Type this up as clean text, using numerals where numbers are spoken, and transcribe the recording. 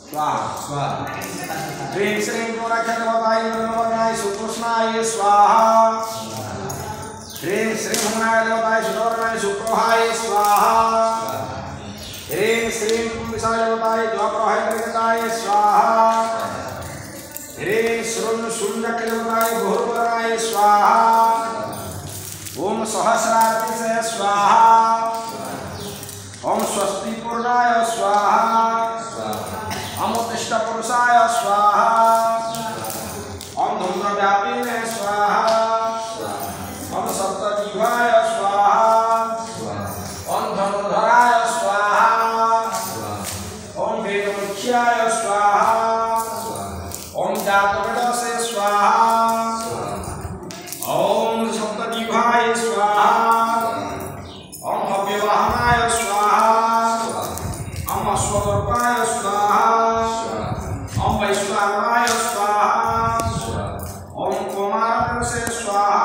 स्वाहा ह्रीं श्रीं क्रोराख्यदेवताय नमोर्गाय सुकृष्णाय स्वाहा ह्रीं श्रीं भुवनाय देवताय सुदर्णाय सुप्रोहाय स्वाहा ह्रीं श्रीं कुंभिसाय देवताय द्वाप्रोहाय त्रिगताय स्वाहा ह्रीं श्रुं शून्यदेवताय भूर्भुवनाय स्वाहा ओम सहस्रार्थिसे स्वाहा ओम स्वस्ति पूर्णाय स्वाहा ओम उत्तिष्ठ पुरुषाय स्वाहा ओम धूम्रव्यापिने स्वाहा ओम सप्तजिह्वाय स्वाहा ओम धनुर्धराय स्वाहा ओम वेदमुख्याय स्वाहा ओम जातवेदसे स्वाहा ओम सप्तजिह्वाय स्वाहा ओम भव्यवाहनाय स्वाहा ओम अश्वरूपाय स्वाहा ओम वैश्वानराय स्वाहा ओम कुमारसे स्वाहा